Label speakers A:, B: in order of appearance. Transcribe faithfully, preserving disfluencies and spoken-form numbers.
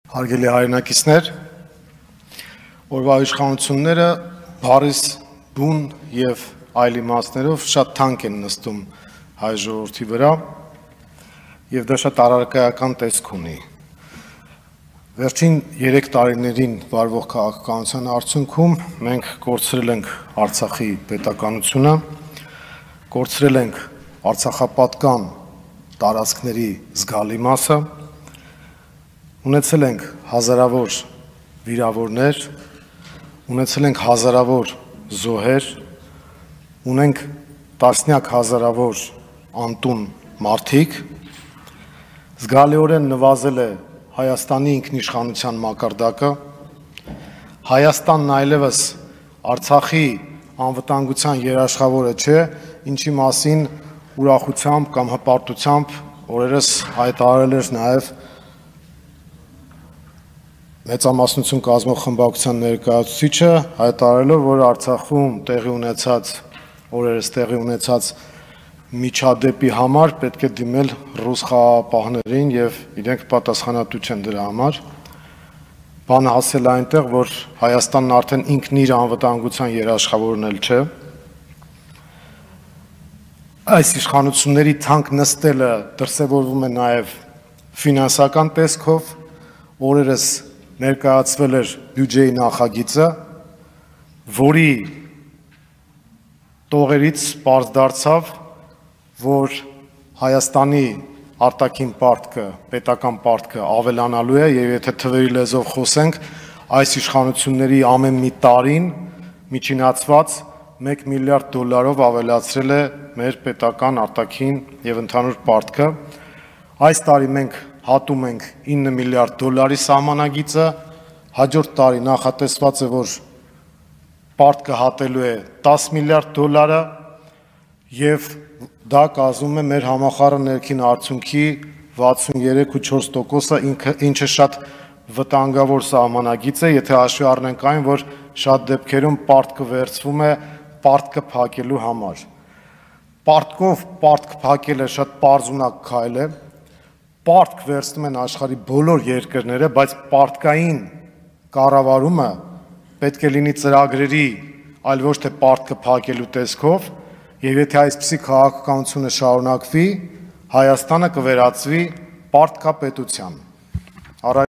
A: Հարգելի հայրենակիցներ, օրվա իշխանությունները բառիս բուն եւ այլ իմաստներով շատ թանկ են նստում հայ ժողովրդի վրա եւ դա շատ առարկայական տեսք ունի։ Վերջին երեք տարիներին վարվող քաղաքականության արդյունքում մենք կորցրել ենք Արցախի պետականությունը, կորցրել ենք արցախապատկան տարածքների զգալի մասը, ունեցել ենք հազարավոր վիրավորներ, ունեցել ենք հազարավոր զոհեր, ունենք տասնյակ հազարավոր անտուն մարդիկ, զգալիորեն նվազել է Հայաստանի ինքնիշխանության մակարդակը, Հայաստանն այլևս Արցախի անվտանգության երաշխավորը չէ, ինչի մասին ուրախությամբ կամ հպարտությամբ օրերս հայտարարել էր նաև մեծամասնություն կազմող խմբակցության ներկայացուցիչը, հայտարարելով, որ Արցախում տեղի ունեցած օրերս տեղի ունեցած միջադեպի համար պետք է դիմել ռուս խաղաղապահներին եւ իրենք պատասխանատու չեն դրա համար։ Բանը հասել այնտեղ, որ Հայաստանն արդեն ինքն իր անվտանգության երաշխավորն էլ չէ։ Այս իշխանությունների թանկ նստելը դրսևորվում է նաեւ ֆինանսական տեսքով, օրերս ներկայացվել էր բյուջեի նախագիծը, որի տողերից պարզ դարձավ, որ Հայաստանի արտաքին պարտքը, պետական պարտքը ավելանալու է եւ եթե թվերի լեզվով խոսենք, այս իշխանությունների ամեն մի տարին միջինացված մեկ միլիարդ դոլարով ավելացրել է մեր պետական արտաքին եւ ընդհանուր պարտքը։ Այս տարի մենք հատում ենք ինը միլիարդ դոլարի սահմանագիծը, հաջորդ տարի նախատեսված է, որ պարտքը հատելու է տաս միլիարդ դոլարը եւ դա կազմում է մեր համախառն ներքին արդյունքի վաթսուններեք ու չորս տոկոսը, ինչը շատ վտանգավոր սահմանագիծ է, եթե հաշվի առնենք այն, որ շատ դեպքերում պարտքը վերցվում է պարտքը փակելու համար։ Պարտքով պարտք փակելը շատ պարզունակ քայլ է։ Պարտք վերցնում են աշխարհի բոլոր երկրները, բայց պարտքային կառավարումը պետք է լինի ծրագրերի, այլ ոչ թե պարտքը փակելու տեսքով, եւ եթե այսպիսի քաղաքականությունը շարունակվի, Հայաստանը կվերածվի պարտքապետության։